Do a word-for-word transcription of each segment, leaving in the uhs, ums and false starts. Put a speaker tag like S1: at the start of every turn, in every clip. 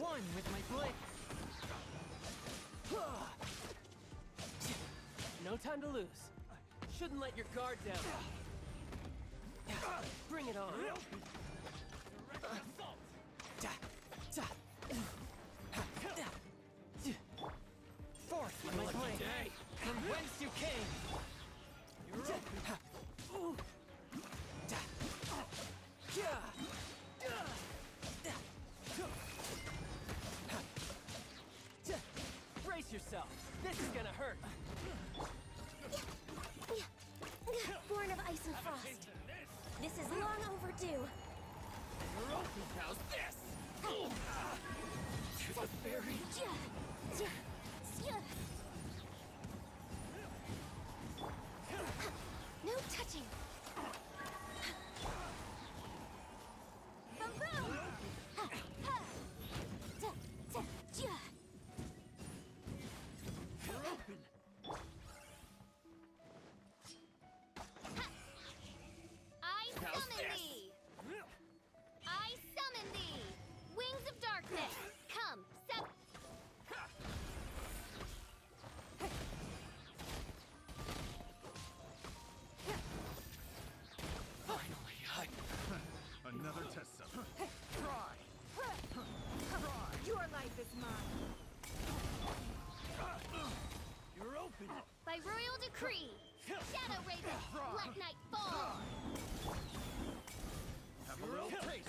S1: one with my blade. No time to lose. Shouldn't let your guard down. Bring it on. Forth with my blade. From whence you came. You're open. Brace yourself. This is gonna hurt.
S2: Born of ice and frost. This is long overdue.
S1: How's this? To the fairy.
S2: No touching. Boom!
S1: You're open.
S2: I summon thee! I summon thee! Wings of darkness! Come, sep-
S1: Finally, I...
S3: Another test sub.
S1: Try!
S3: Try!
S4: Your life is mine.
S1: You're open!
S2: By royal decree! Shadow Raven, let night fall!
S3: Have a little taste.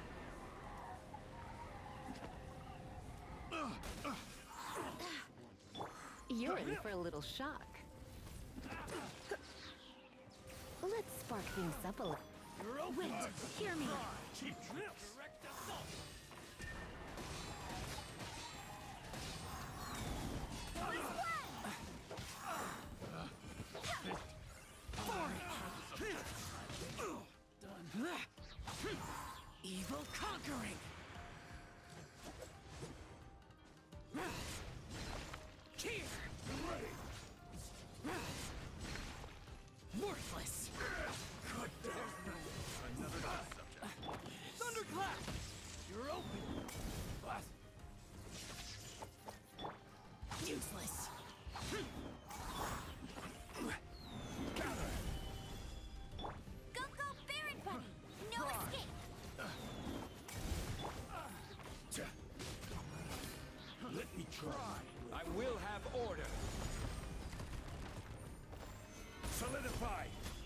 S5: You're in for a little shock. Let's spark things up a little.
S1: You're open!
S4: Wait, hear me.
S3: Cheap tricks.
S1: Direct assault! Done. Evil conquering! Here! Worthless! Good dog!
S3: Another test subject.
S1: Thunderclap! You're open! What? Useless!
S3: Gather!
S2: Go, go, Baron Bunny! No escape!
S3: Let me try.
S1: I will have order!
S3: Solidify!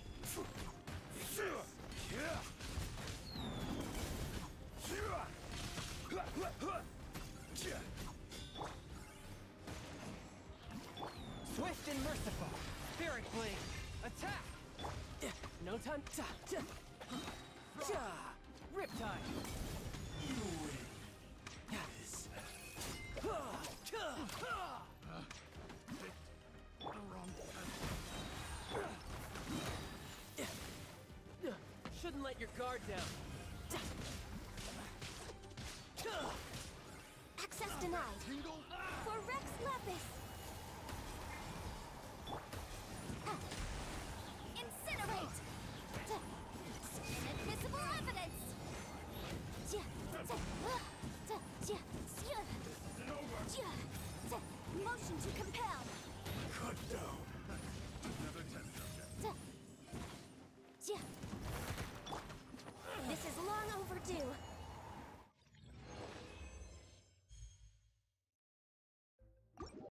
S1: Swift and merciful! Spirit Blade! Attack! No time. Riptide!
S3: You win. The wrong
S1: Shouldn't let your guard down.
S2: Access denied. For Rex Lapis! Incinerate! Inadmissible evidence! Motion to compel!